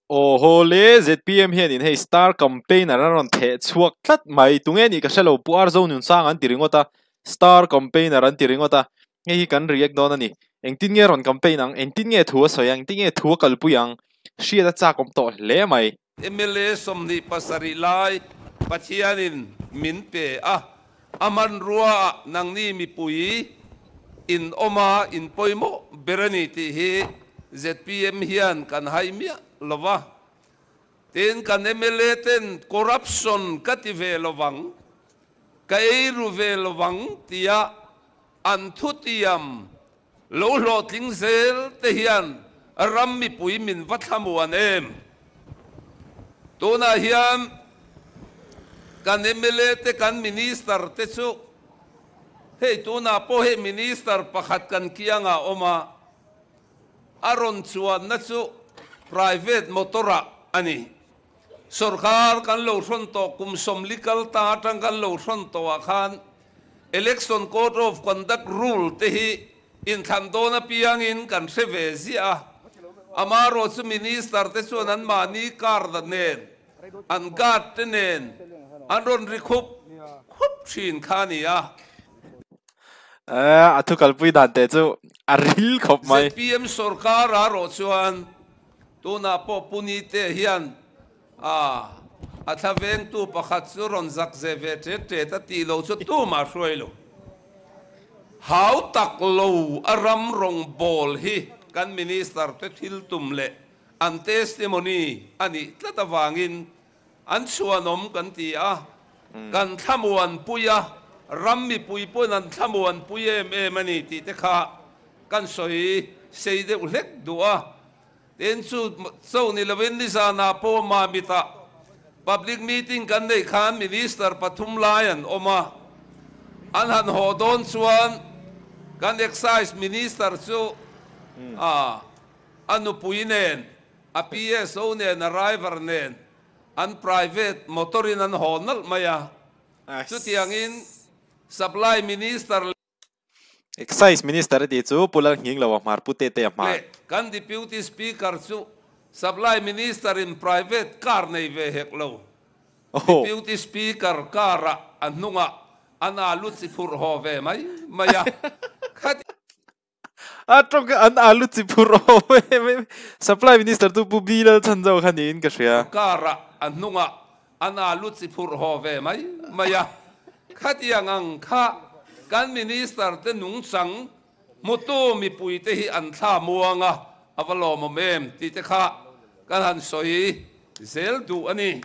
Oh le ZPM hian in hey star campaign aron the chuak tlat mai tungen I ka shalo puar zone nun sang an tiringota star campaign aran tiringota nge hi kan react don ani engtin nge ron campaign ang engtin nge thua soyang tin nge thua kalpuyang shia da cha kom to le mai MLA somni pasari lai pachianin minpe aman ruwa nang ni mi pui in oma in poimo berani ti hi ZPM hian kan haimia lova ten kan MLA ten corruption kative lovang kairu ve lovang tia anthutiam lo lo ting zel te hian ram mi pui min vathamuan em tuna hian kan MLA te kan minister te chu hei tuna po he minister pakhat kan kianga oma aron chuan na chu private motora ani sarkar kan lo thon to kumsom legal ta tang kan lo thon to khan election code of conduct rule te hi in thandona piang in kan seve zia amaro chu minister te chu nan mani kar da nen an gat te nen aron rikhup khup thin khania athu kalpui dan te chu aril khop mai PM sarkar aro chuan tuna po punite hian athaveng tu pakhat chu ron zak zeve te ta ti lo chu tu ma hroilo how tak lo aram rong bol hi kan minister te thil tum le an testimony ani tlata wangin an chuanom kan ti kan thamuan puya rammi pui pon an thamuan puye mani ti te kha kan soi seide ulek dua ten chu so ni lawen ni sana po ma bita public meeting kan nei khan minister pathum layan oma an han hodon chuan kan excise minister chu anu puinen a PSO nen arriver nen an private motorin an honal maya chu tiangin supply minister excise minister ti chu pulang hing lawa mar pute te ma kan deputy speaker chu supply minister in private car nei ve heklo deputy speaker car anunga ana lutsi phur hove mai maya khat atong an alu chipur hove supply minister tu pubila chanjau khanin ka sia car anunga ana lutsi phur hove mai maya khatiang kha kan minister te nung sang moto mi pui te hi an tha muanga avalo momem ti te kha kan han soi zel du ani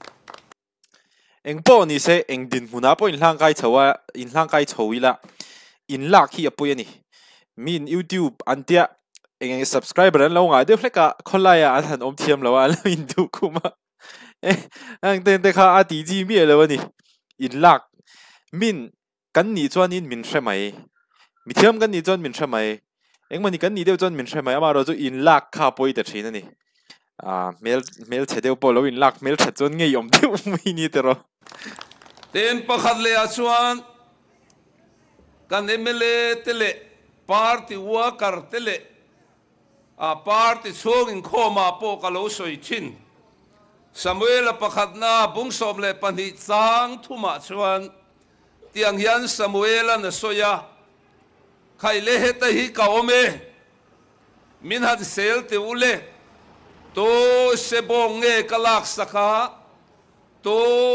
engpo ni se engdin huna po in hlang kai chowila in lak hi apui ani min YouTube antia eng subscriber an lo nga de fleka kholaya an han om thiam lawa lo in du kuma ang ten te kha ati ji mi lo ani in lak min kan ni chuan in min hремai mi thiam kan ni chuan min hремai engmani kan ni deu chuan min hремai ama ro chu in lak kha poi ta thin ani mel chedeu polo in lak mel tha chuan nge yom deu mi ni te ro ten pakhat le a chuan kan MLA tele party worker tele party songin khoma po ka lo soi chin Samuel pakhat na bungsom le pani chang thuma chuan tiang hian Samuel na soya khaile heta hi ka ome min han sel te ule to sebong nge kalak saka to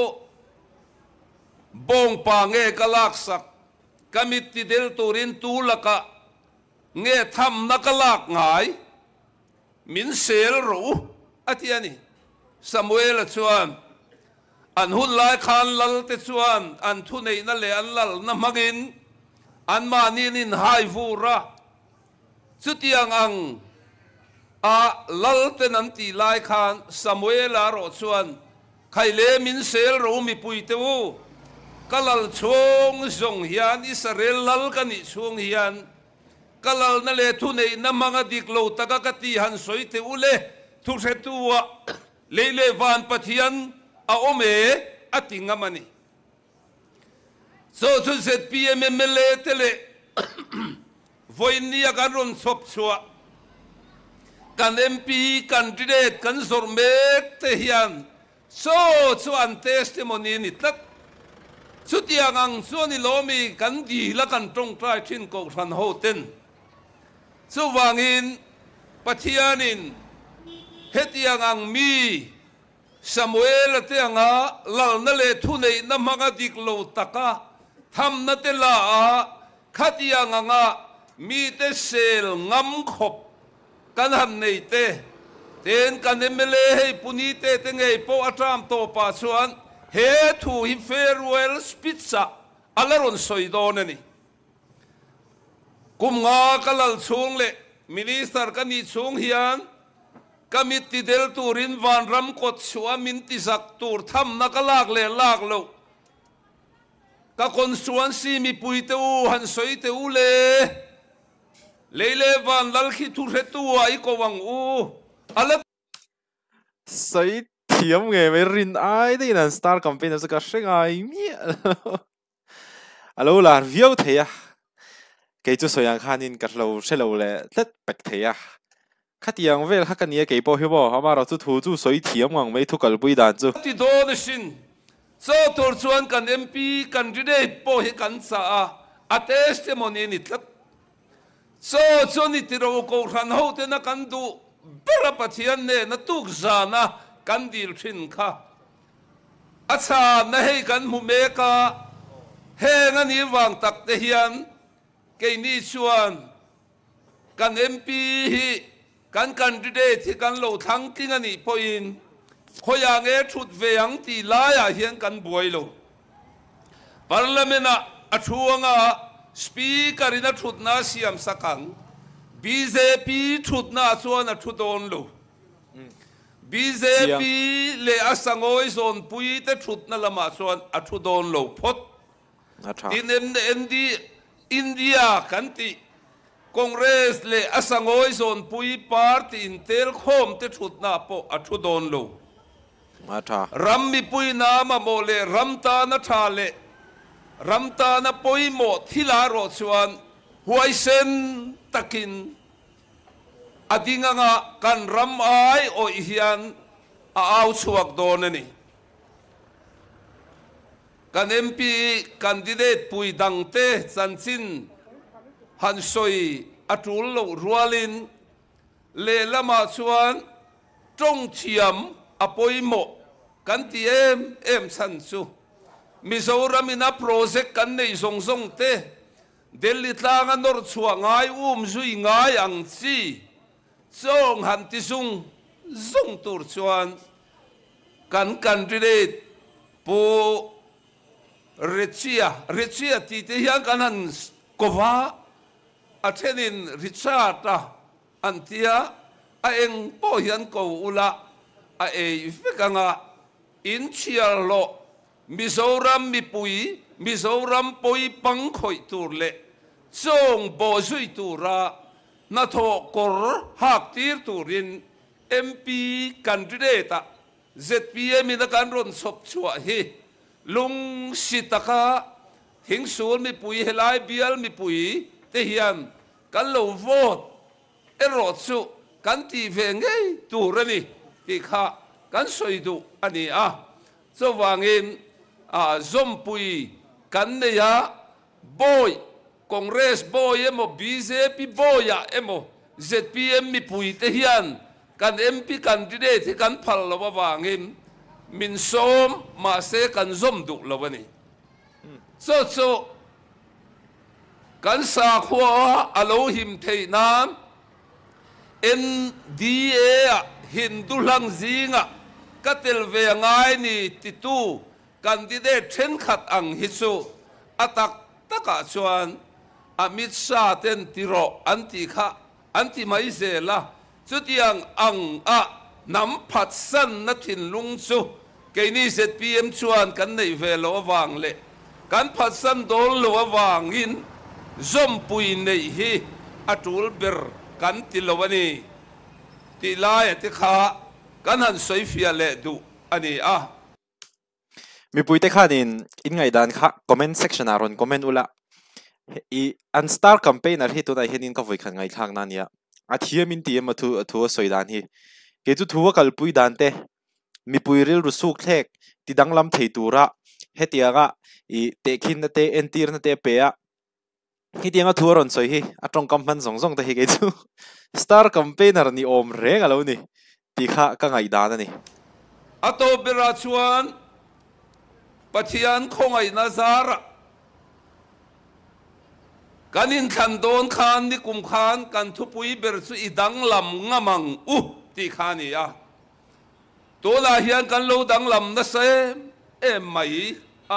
bong pa nge kalak sak kamit ti del turin tulaka nge tham nakalak ngai min sel ro atiani Samuel chuan an hun lai khan lal te chuan an thu nei na le an lal na magin an manin in hai vura chutiang ang lal te nan ti lai khan Samuel ro chuan khaile min sel ro mi pui te u kalal chung zong hian Israel lal kani chung hian kalal na le thu nei na manga diklo taka kati han soi te ule thu se tuwa leile van pathian a ome atinga mani so ZPM MLA tele voinia garon sop chua kan MP candidate kan zormek te hian so chuan testimony ni tlak chutiang ang chuani lomi kan di la kan tong trai thin ko ran ho ten chu wangin pathianin hetiang ang mi Samuel te anga lal na le thu nei na manga dik lo taka tham na te la a khatiang anga mi te sel ngam khop kan han nei te ten kan emele hei puni te ngei po atram to pa chuan he thu hi farewell speech a alaron soidon ani kum nga kalal chung le minister kan ni chung hian kamiti del turin van ram kot chua min ti sak tur tham na kalak le lak lo ka constituency mi puite u han soite u le leile van lal khi thu re tu ai ko wang u ala soi thiam nge me rin ai de nan star campaign sa ka shreng ai mi alo la view theya ke chu soyang khanin ka lo shelo le tlet pek theya khatiang vel khakania ke po hi bo hamara chu thu chu soi thiam ngang mai thu kal pui dan chu ti do na shin so tor chuan kan MP candidate po hi kan sa a testimony ni tlat so choni ti ro ko ran ho te na kan du bera pathian ne na tuk zana kan dil thin kha acha na hei kan mu me ka he ngani wang tak te hian ke ni chuan kan MP hi kan candidate hi kan lo thang ting ani poin khoyang e thut veang ti la ya hian kan buai lo parliament a athuanga speaker ina thut na siam sakang BJP thut na chuan a thudon lo BJP le asangoi zon pui te thut na lama chuan a thudon lo phot in MD India kan ti Congress le asangoi zon pui party intel khom te thut na po a thudon lo ram mi pui na ma mo le ram ta na tha le ram ta na poi mo thila ro chuan huai sen takin adinga nga kan ram ai o hian a au chuak don ani kan MP candidate pui dang te chanchin han soi atul lo rualin le lama chuan tong thiam apoi mo kan ti em san chu Mizoram ina project kan nei zong zong te Delhi tlang anor chuangai zui ngai ang chi chong han ti sung zong tur chuan kan candidate po Richia ti te hian kan han kova athenin Richard antia a eng po hian ko ula a e vekanga in chial lo Mizoram mi pui Mizoram poi pang khoi tur le chong bo zui tura na tho kor hak tir turin MP candidate ZPM ina kan ron sop chua hi lung sitaka thing sul mi pui helai bial mi pui te hian kan lo vote ero chu kan ti ve ngei turani ti kha kan soidu ani so wangin zompui kan ne ya boy Congress boy emo BJP boy ya emo ZPM mi pui te hian kan MP candidate kan phal lo wangin min som ma se kan zom du lo wani so kan sa khwa alo him thei nam NDA Hindu lang zinga katel ve ngai ni titu candidate then khat ang hisu atak taka chuan Amit Shah ten tiro anti kha anti mai zela chutiang ang nam phat san na thin lung chu ke ni ZPM chuan kan nei ve lo wang le kan phat san dol lo wang in zom pui nei hi atul ber kan tilawani tilai ti kha kan han soifia le du ani mi puite khanin in ngai dan kha comment section aron comment ula i an star campaigner hi tu dai henin ka voi khan ngai thang na nia a thiam in ti ma thu soi dan hi ke chu thu kal pui dan te mi pui ril ru suk thlek ti danglam thei tura hetianga I te khin na te entir na te pe a hi tianga thu ron soi hi atong kam man zong zong te hi ke chu star campaigner ni om reng alo ni ti kha ka ngai dan ani ato bera chuan pathian khongai na zara kanin khan don khan ni kum khan kan thu pui ber chu idang lam ngamang ti khani ya to la hian kan lo dang lam na se em mai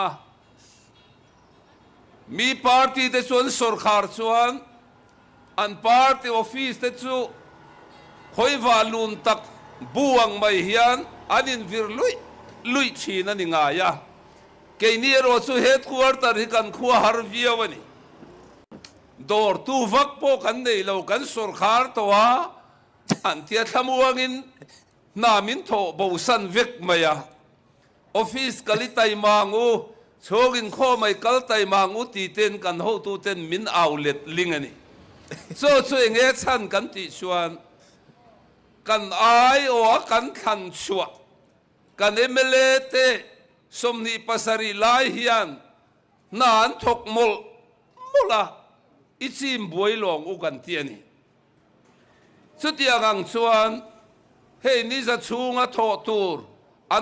mi party te chuan sarkar chuan an party office te chu khoi walun tak buang mai hian anin vir lui thina ni nga ya ke ni ro chu headquarter hi kan khuwa har viawani dor tu vak po kan nei lo kan sarkar to wa an tia thamuangin namin tho bo san vek maya office kalitai mangu chogin kho mai kaltai mangu ti ten kan ho tu ten min outlet lingani so nge chan kan ti chuan kan ai o kan khan chua kan emele te somni pasari lai hian nan thok mola ichim boilong u kan ti ani chutia gang chuan he ni za chunga tho tur an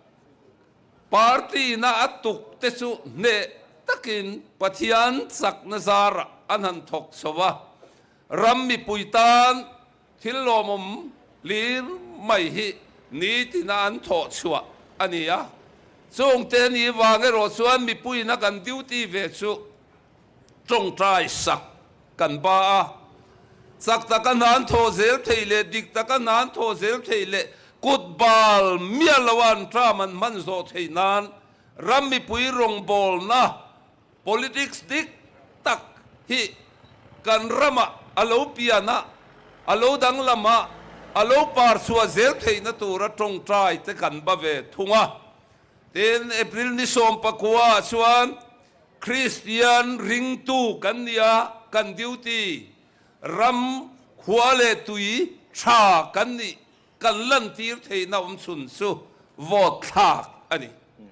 party na atuk te chu ne takin pathian sak na zara anan thok sowa rammi puitan thillomum lir mai hi ni tina an tho chua ania chung te ni wange ro chuan mi puina kan duty ve chu trong trai sak kan ba sak ta kan han tho zel theile dik ta kan han tho zel theile kutbal mialawan traman manzo theinan rammi pui rong bol na politics dik tak hi kan rama alo piana alo dang lama alo par suwa zel theina tura tong trai te kan ba ve thunga ten april ni som pakwa chuan christian ring tu kan nia kan duty ram khwale tui tha kan ni kan lan tir theina sun su vote thak ani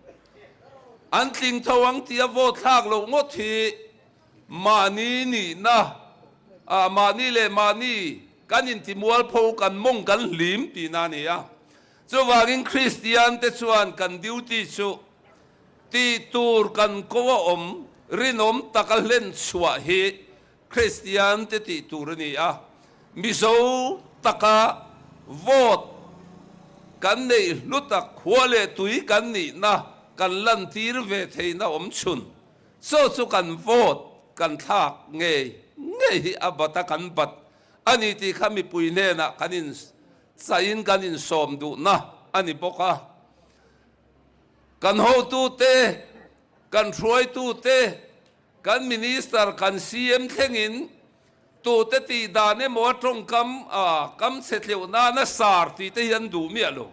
an tling thawang tia vote thak lo ngothi mani ni na mani le mani kanin timual pho kan mong kan lim pi na ni ya chu wangin christian te chuan kan duty chu ti tur kan ko om rinom takal len chua hi christian te ti tur ni ya mizo taka vote kan nei lutak khwale tui kan ni na kan lan tir ve theina om chun so chu kan vote kan thak nge hi abata kan bat ani ti khami puine na kanin sain kanin som du na ani boka kan ho tu te kan throi tu te kan minister kan cm thengin tu te ti dane mo trong kam setleu na na sar ti te yan du mi alo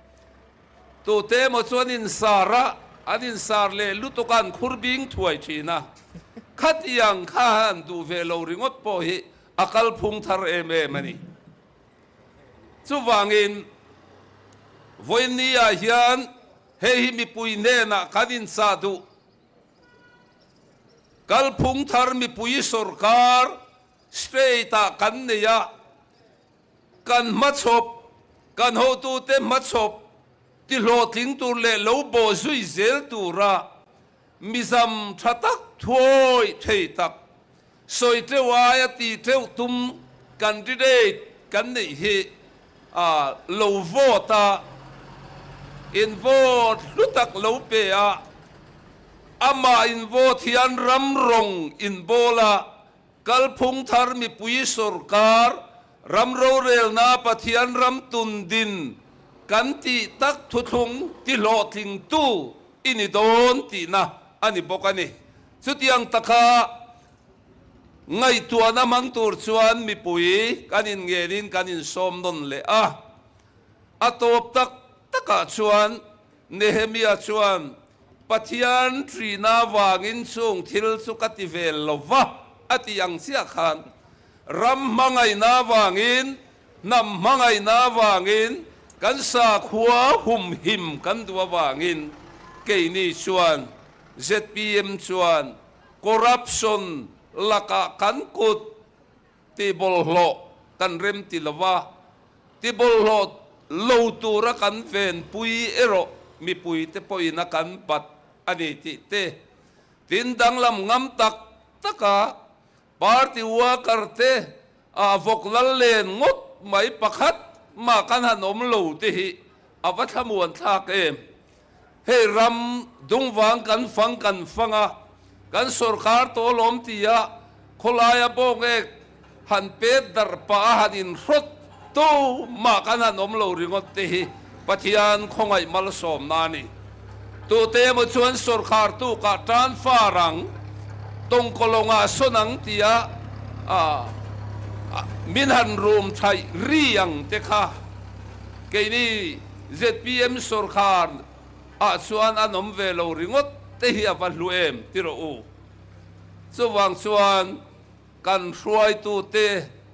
tu te mo chuan in sara anin sar le lutukan khurbing thuai thina khat yang khan du ve lo ringot po hi akal phung thar mani chu wangin voinia hian he hi mi puine na kanin sa du kal phung thar mi pui sarkar straighta kan neya kan machop kan ho tu te machop ti lo tling tur le lo bo zui zel tura mizam thatak thoi thei tak soi te waya ti te tum candidate kan nei hi lo vota in vote lutak lo pe ama in vote hian ram rong in bola kal phung thar mi pui sarkar ram ro rel na pathian ram tun din kan ti tak thu thung ti lo tling tu ini don ti na ani bokani chutiang taka ngai tua na mang tur chuan mi pui kanin ngerin kanin som don le atop tak taka chuan nehemia chuan pathian trina wangin chung thil chu kativel lova ati yang sia khan ram mangai na wangin nam mangai na wangin kan sa khua hum him kan dua wangin ke ni chuan ZPM chuan corruption laka kan kut ti bolhlo kan rem ti lawa ti bolhlo lo tura kan ven pui ero mi pui te poina kan pat ani ti te tin dang lam ngam tak taka party worker te voklal len ngot mai pakhat ma kan hanom lo te hi avathamuan thak em he ram dungwang kan fanga kan sarkar to lom tia kholaya bongek han pe dar pa hanin rot to ma kan hanom lo ringot te hi pathian khongai mal som nani tu te mo chuan sarkar tu ka tan farang tong kolonga sonang tia minhan room thai riang te kha ke ni ZPM sarkar chuan anom velo ringot te hi avaluem tiro u chuwang chuan kan hruai tu te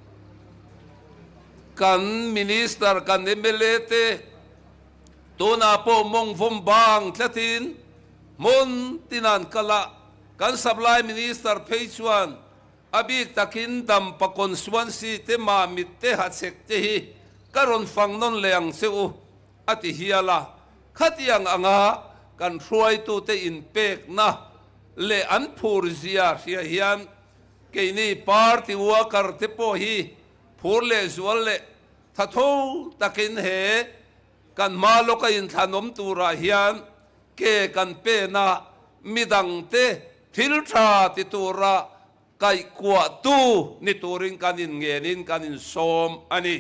kan minister kan MLA te tuna po mong vom bang tlatin mon tinan kala kan supply minister peichuan abik takin dam pa constituency te ma mit te hatsek te hi karon fangnon leang seu ati hiala khatiang anga kan hruai tu te in pek na le an phur zia ria hian ke ni party worker te po hi phur le zual le thatho takin he kan malo ka in thanom tura hian ke kan pe na midang te thil tha ti tura kai kwa tu ni turing kanin ngenin kanin som ani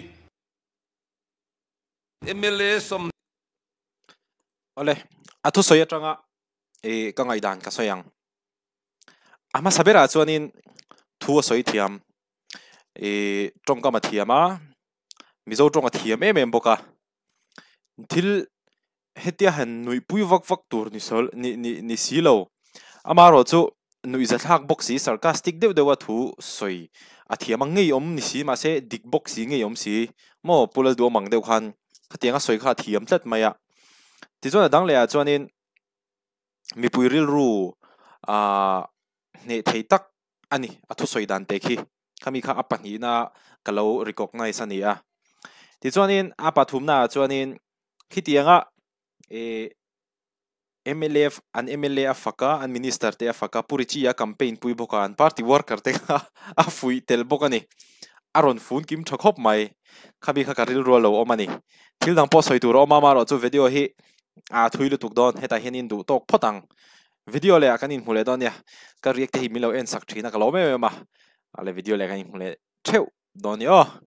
MLA som ole athu soya tanga ka ngai dan ka soyang ama sabera chuanin thu soi thiam tongka ma thiama mizo tonga thiam em boka thil hetia han nui pui vak vak tur ni sol ni silo amaro chu nui za thak boxi sarcastic deu dewa thu soi athiam ngei om ni si ma se dik boxi ngei om si mo pulal do mang deu khan khatianga soi kha thiam tlat maya ti chona dang le a chuanin mi pui ril ru ne thei tak ani athu soi dan te khi khami kha apani na kalo recognize ani a ti chuanin apa thumna chuanin khitianga MLF an MLA afaka an minister te afaka purichi a campaign pui boka an party worker te a fui tel bokani aron phun kim thakop mai khabi kha karil ro lo omani thildang po soi tur oma maro chu video hi thuilu tuk don heta henin du tok photang video le akanin hule don ya ka react hi milo en sak thina ka lo me ma ale video le kanin hule theu don yo